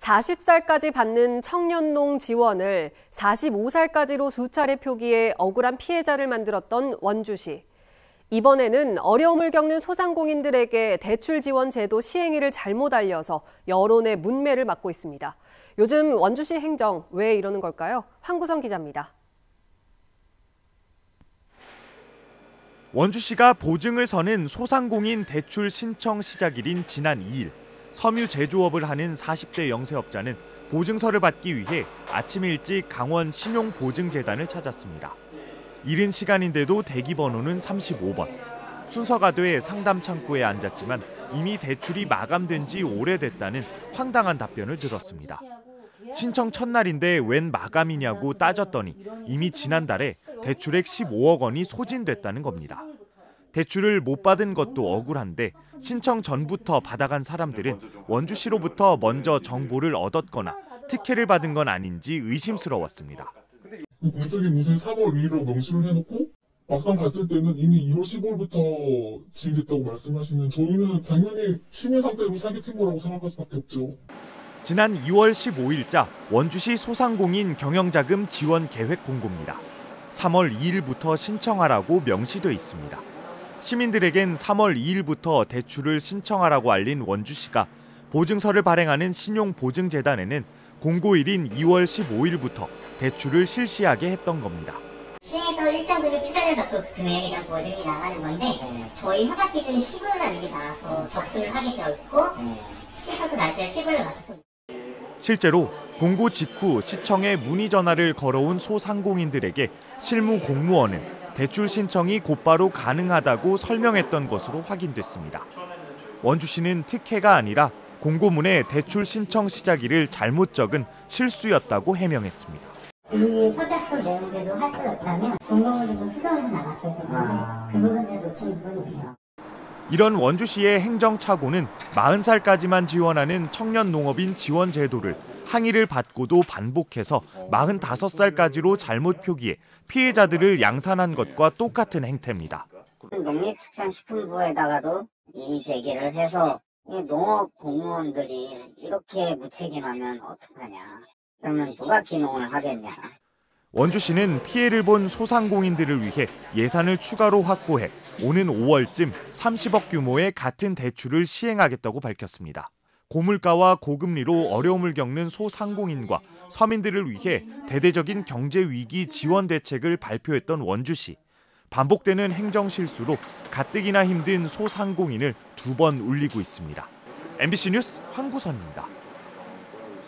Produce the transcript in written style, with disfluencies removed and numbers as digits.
40살까지 받는 청년농 지원을 45살까지로 수차례 표기해 억울한 피해자를 만들었던 원주시. 이번에는 어려움을 겪는 소상공인들에게 대출 지원 제도 시행일을 잘못 알려서 여론의 문매를 맞고 있습니다. 요즘 원주시 행정 왜 이러는 걸까요? 황구성 기자입니다. 원주시가 보증을 서는 소상공인 대출 신청 시작일인 지난 2일, 섬유 제조업을 하는 40대 영세업자는 보증서를 받기 위해 아침 일찍 강원 신용보증재단을 찾았습니다. 이른 시간인데도 대기번호는 35번. 순서가 돼 상담 창구에 앉았지만 이미 대출이 마감된 지 오래됐다는 황당한 답변을 들었습니다. 신청 첫날인데 웬 마감이냐고 따졌더니 이미 지난달에 대출액 15억 원이 소진됐다는 겁니다. 대출을 못 받은 것도 억울한데 신청 전부터 받아간 사람들은 원주시로부터 먼저 정보를 얻었거나 특혜를 받은 건 아닌지 의심스러웠습니다. 물적인 무슨 3월 2일로 명시를 해놓고 막상 봤을 때는 이미 2월 15일부터 지급됐다고 말씀하시면 저희는 당연히 쉬는 상태로 사기친 거라고 생각할 수밖에 없죠. 지난 2월 15일자 원주시 소상공인 경영자금 지원 계획 공고입니다. 3월 2일부터 신청하라고 명시돼 있습니다. 시민들에겐 3월 2일부터 대출을 신청하라고 알린 원주시가 보증서를 발행하는 신용보증재단에는 공고일인 2월 15일부터 대출을 실시하게 했던 겁니다. 시행에서 일정 금액 추가를 받고 그 금액에 대한 보증이 나가는 건데 저희 협약 기준이 15일날 이미 나와서 접수를 하게 되어 있고 시행부터 날짜를 15일로 맞췄습니다. 실제로 공고 직후 시청에 문의 전화를 걸어온 소상공인들에게 실무 공무원은 대출 신청이 곧바로 가능하다고 설명했던 것으로 확인됐습니다. 원주시는 특혜가 아니라 공고문에 대출 신청 시작일을 잘못 적은 실수였다고 해명했습니다. 이 협약서 내용대로 할 거였다면 공고문도 수정해서 나갔어야 되는데 그 부분을 제가 놓친 부분이 있어요. 이런 원주시의 행정착오는 40살까지만 지원하는 청년농업인 지원 제도를 항의를 받고도 반복해서 45살까지로 잘못 표기해 피해자들을 양산한 것과 똑같은 행태입니다. 농림축산식품부에다가도 이의 제기를 해서 농업 공무원들이 이렇게 무책임하면 어떡하냐. 그러면 누가 기농을 하겠냐. 원주시는 피해를 본 소상공인들을 위해 예산을 추가로 확보해 오는 5월쯤 30억 규모의 같은 대출을 시행하겠다고 밝혔습니다. 고물가와 고금리로 어려움을 겪는 소상공인과 서민들을 위해 대대적인 경제 위기 지원 대책을 발표했던 원주시. 반복되는 행정 실수로 가뜩이나 힘든 소상공인을 2번 울리고 있습니다. MBC 뉴스 황구선입니다.